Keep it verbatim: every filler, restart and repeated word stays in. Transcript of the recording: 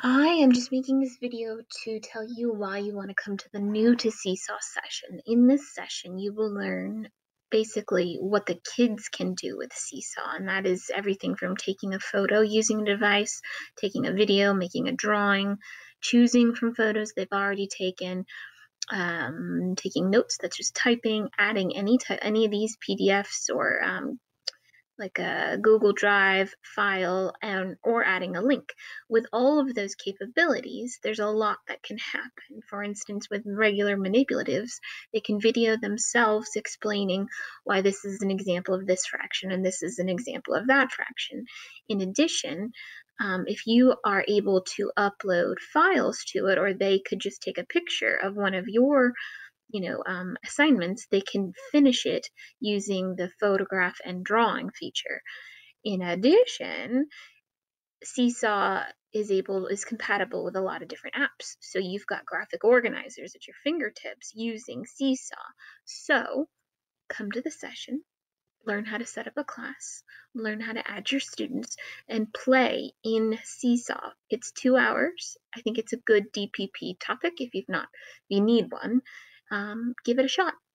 I am just making this video to tell you why you want to come to the new to Seesaw session. In this session, you will learn basically what the kids can do with Seesaw, and that is everything from taking a photo using a device, taking a video, making a drawing, choosing from photos they've already taken, um, taking notes, that's just typing, adding any any of these P D Fs or um, like a Google Drive file, and or adding a link. With all of those capabilities, there's a lot that can happen. For instance, with regular manipulatives, they can video themselves explaining why this is an example of this fraction and this is an example of that fraction. In addition, um, if you are able to upload files to it, or they could just take a picture of one of your you know, um, assignments, they can finish it using the photograph and drawing feature. In addition, Seesaw is able is compatible with a lot of different apps. So you've got graphic organizers at your fingertips using Seesaw. So come to the session, learn how to set up a class, learn how to add your students, and play in Seesaw. It's two hours. I think it's a good D P P topic if you've not, if you need one. Um, give it a shot.